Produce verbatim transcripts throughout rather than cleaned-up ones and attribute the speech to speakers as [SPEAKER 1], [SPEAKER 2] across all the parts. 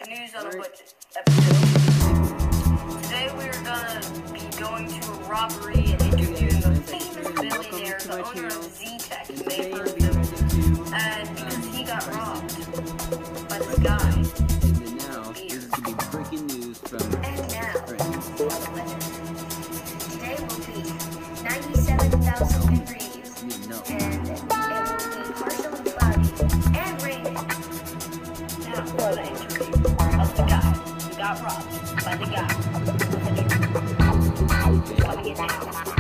[SPEAKER 1] News on a Budget episode. Today we're gonna be going to a robbery and interviewing the famous billionaire, the owner of Z-Tech, and they heard him, and because he got robbed by this guy.
[SPEAKER 2] And now, this is gonna be breaking news from
[SPEAKER 1] And now,
[SPEAKER 3] today will be ninety-seven thousand degrees,
[SPEAKER 2] no.
[SPEAKER 3] and it will be partially cloudy and raining.
[SPEAKER 1] now for the interview of the guy who got robbed by the guy with the beard. Coming in now.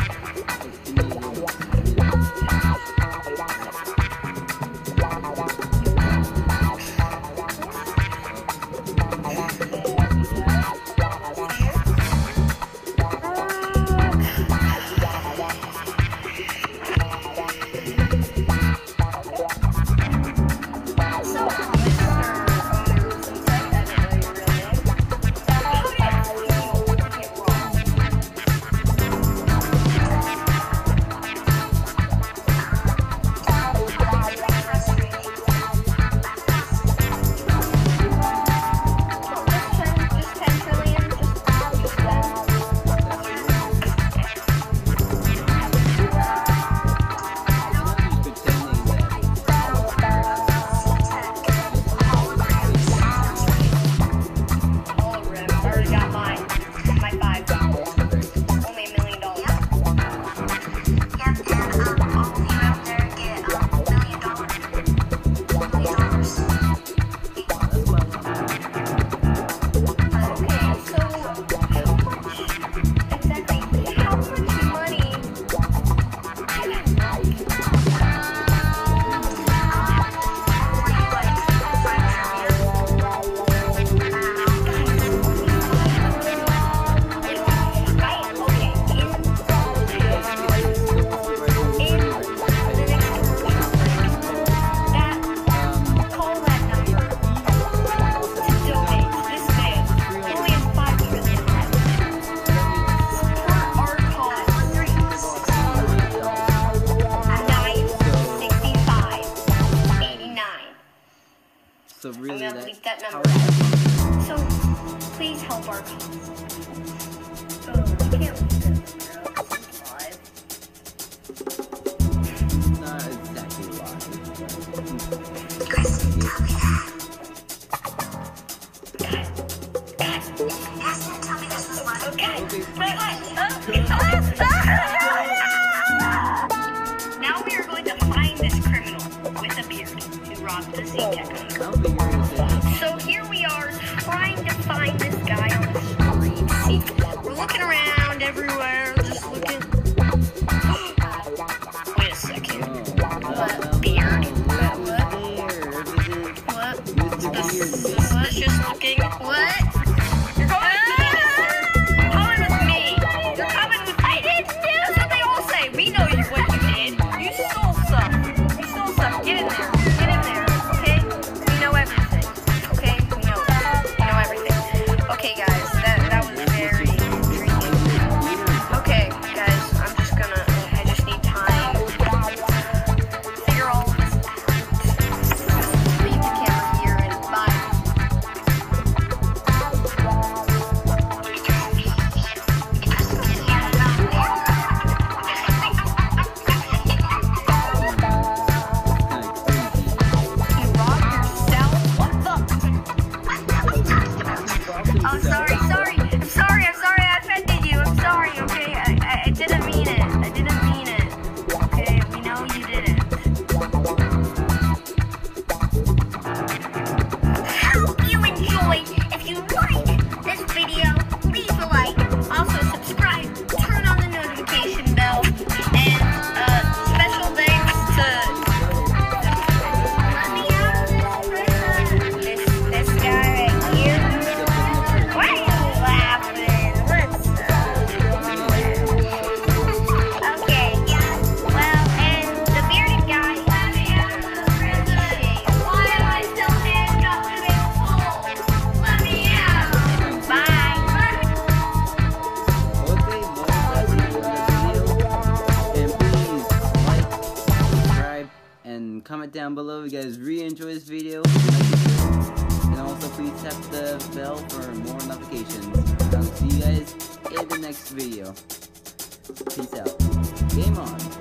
[SPEAKER 2] So really,
[SPEAKER 1] I'm gonna
[SPEAKER 2] that,
[SPEAKER 1] bleep that number
[SPEAKER 2] how,
[SPEAKER 1] out. So please help our cause.
[SPEAKER 3] Oh, you can't leave that number out. It's live.
[SPEAKER 2] not exactly live.
[SPEAKER 3] Kristen, tell me that. Kristen, tell me this was live.
[SPEAKER 1] Okay. Now we are going to find this criminal with a beard who robbed the Z-Tech owner.
[SPEAKER 2] I don't think you're gonna say that.
[SPEAKER 1] So here we are trying to find this guy on the street. See, we're looking around everywhere, just looking. Wait a second. What? Beard? What? What? What? Suspicious looking. What? You're coming with me. Coming with me. You're coming with me. I didn't do. That's what they all say. We know you what you did. You stole stuff. You stole stuff. Get in there. Get in there. Okay? We know everything. Okay? We know. We know everything. Okay, guys. That that was very intriguing. Okay, guys. I'm just gonna. I just need time to figure all of this out. Leave the camera here and bye. You robbed yourself? What the? Oh, sorry, sorry. I'm sorry, I'm sorry I offended you. I'm sorry, okay? I, I, I didn't mean it. I didn't mean it. Okay, we know you didn't.
[SPEAKER 3] Hope you enjoy. If you like this video, leave a like.
[SPEAKER 1] Also, subscribe, turn on the notification bell, and uh, special thanks to
[SPEAKER 3] Let me out of this prison.
[SPEAKER 1] this, this guy right here. Why are you laughing? What's up? Okay, yeah. Well, and the bearded guy. Let me out of the prison. Why am I still handcuffed to this pole? Let me out. Bye.
[SPEAKER 2] Okay, well, that's the end of the video. And please like, subscribe, and comment down below if you guys really enjoy this video. And And also please tap the bell for more notifications. I'll see you guys in the next video. Peace out. Game on.